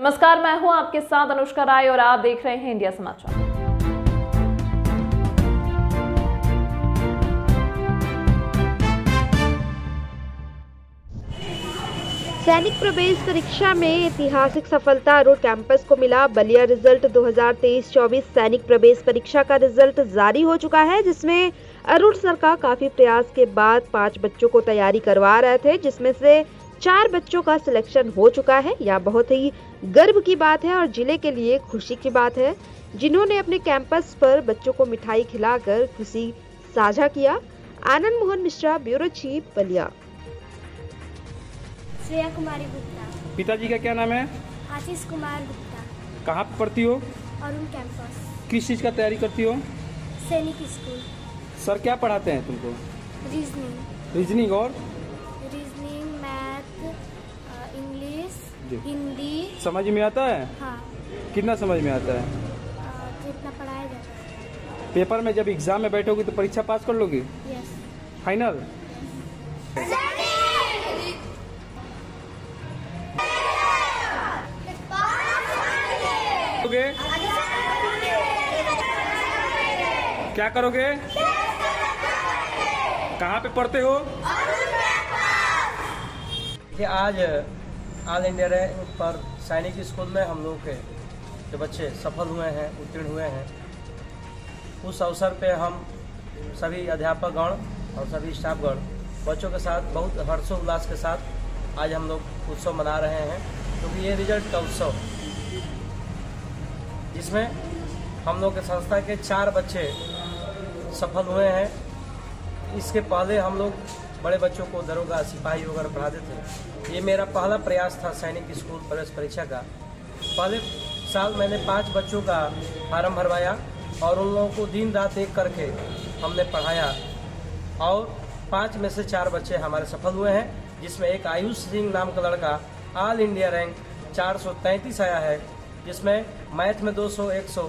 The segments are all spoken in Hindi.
नमस्कार, मैं हूं आपके साथ अनुष्का राय और आप देख रहे हैं इंडिया समाचार। सैनिक प्रवेश परीक्षा में ऐतिहासिक सफलता अरूण कैंपस को मिला। बलिया रिजल्ट 2023-24 सैनिक प्रवेश परीक्षा का रिजल्ट जारी हो चुका है, जिसमें अरूण सर का काफी प्रयास के बाद 5 बच्चों को तैयारी करवा रहे थे, जिसमें से 4 बच्चों का सिलेक्शन हो चुका है। यह बहुत ही गर्व की बात है और जिले के लिए खुशी की बात है, जिन्होंने अपने कैंपस पर बच्चों को मिठाई खिलाकर खुशी साझा किया। Anand Mohan Mishra, bureau chief, Ballia. श्रेया कुमारी गुप्ता। पिताजी का क्या नाम है? आशीष कुमार गुप्ता। कहाँ पे पढ़ती हो? अरुण कैंपस। किस चीज़ का तैयारी करती हो? सैनिक स्कूल। सर क्या पढ़ाते हैं तुमको? रीजनिंग और रीजनिंग, मैथ, इंग्लिश, हिंदी। समझ में आता है? हाँ। कितना समझ में आता है? जितना पढ़ाया जाता है। पेपर में जब एग्जाम में बैठोगी तो परीक्षा पास कर लोगी? यस। फाइनल? क्या करोगे? कहाँ पे पढ़ते हो? आज ऑल इंडिया रैंक पर सैनिक स्कूल में हम लोग के जो बच्चे सफल हुए हैं, उत्तीर्ण हुए हैं, उस अवसर पे हम सभी अध्यापकगण और सभी स्टाफगण बच्चों के साथ बहुत हर्षोल्लास के साथ आज हम लोग उत्सव मना रहे हैं, क्योंकि ये रिजल्ट का उत्सव जिसमें हम लोग के संस्था के 4 बच्चे सफल हुए हैं। इसके पहले हम लोग बड़े बच्चों को दरोगा, सिपाही वगैरह पढ़ाते थे। ये मेरा पहला प्रयास था सैनिक स्कूल प्रवेश परीक्षा का। पहले साल मैंने 5 बच्चों का फार्म भरवाया और उन लोगों को दिन रात एक करके हमने पढ़ाया और 5 में से 4 बच्चे हमारे सफल हुए हैं, जिसमें एक आयुष सिंह नाम का लड़का ऑल इंडिया रैंक 433 आया है, जिसमें मैथ में 200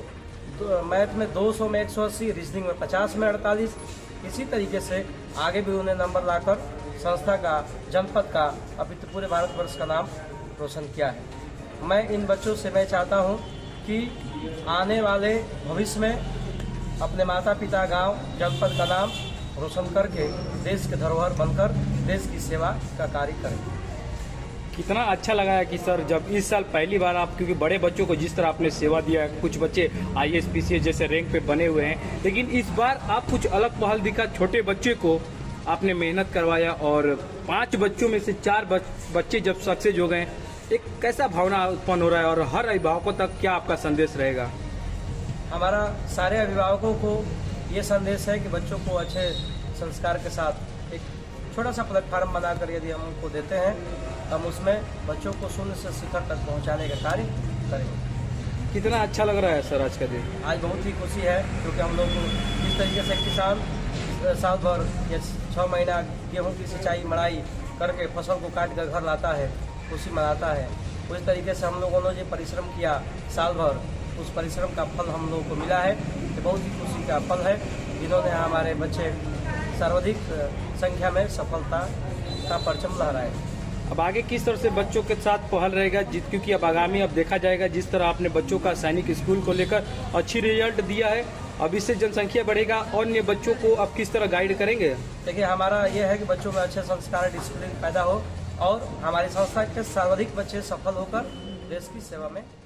में 180, रीजनिंग में 50 में 48। इसी तरीके से आगे भी उन्हें नंबर लाकर संस्था का, जनपद का, अभी तो पूरे भारतवर्ष का नाम रोशन किया है। मैं इन बच्चों से मैं चाहता हूं कि आने वाले भविष्य में अपने माता पिता, गांव, जनपद का नाम रोशन करके देश के धरोहर बनकर देश की सेवा का कार्य करें। कितना अच्छा लगा है कि सर जब इस साल पहली बार आप, क्योंकि बड़े बच्चों को जिस तरह आपने सेवा दिया है, कुछ बच्चे IAS PCS जैसे रैंक पे बने हुए हैं, लेकिन इस बार आप कुछ अलग पहल दिखा, छोटे बच्चे को आपने मेहनत करवाया और 5 बच्चों में से 4 बच्चे जब सक्सेस हो गए, एक कैसा भावना उत्पन्न हो रहा है और हर अभिभावकों तक क्या आपका संदेश रहेगा? हमारा सारे अभिभावकों को ये संदेश है कि बच्चों को अच्छे संस्कार के साथ एक छोटा सा प्लेटफार्म बनाकर यदि हम उनको देते हैं, हम उसमें बच्चों को शून्य से शिखर तक पहुंचाने का कार्य करेंगे। कितना अच्छा लग रहा है सर आज का दिन? आज बहुत ही खुशी है, क्योंकि हम लोग जिस तरीके से किसान साल भर या 6 महीना गेहूं की सिंचाई मड़ाई करके फसल को काट कर घर लाता है, खुशी मनाता है, उस तरीके से हम लोगों ने जो परिश्रम किया साल भर, उस परिश्रम का फल हम लोगों को मिला है। ये बहुत ही खुशी का फल है, जिन्होंने हमारे बच्चे सर्वाधिक संख्या में सफलता का परचम लहराए। अब आगे किस तरह से बच्चों के साथ पहल रहेगा, क्योंकि अब आगामी अब देखा जाएगा जिस तरह आपने बच्चों का सैनिक स्कूल को लेकर अच्छी रिजल्ट दिया है, अब इससे जनसंख्या बढ़ेगा और अन्य बच्चों को अब किस तरह गाइड करेंगे? देखिए, हमारा ये है कि बच्चों में अच्छे संस्कार, डिसिप्लिन पैदा हो और हमारी संस्था के सर्वाधिक बच्चे सफल होकर देश की सेवा में